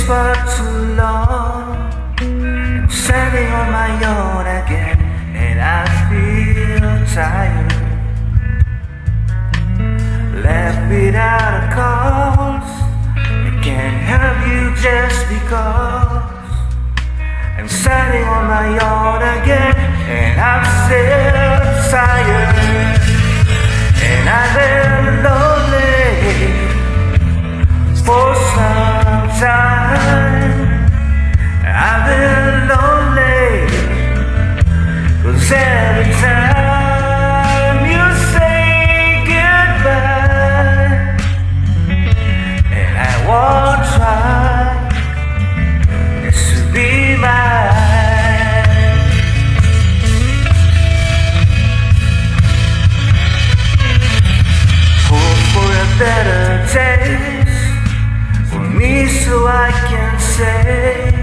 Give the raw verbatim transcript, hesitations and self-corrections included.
for too long. I'm standing on my own again, and I feel tired. Left without a cause, I can't help you just because. I'm standing on my own again, and I'm still tired. And I've been lonely for some time. I've been lonely, 'cause every time you say goodbye, and I won't try just to be mine. Hope for a better day for me, so I can say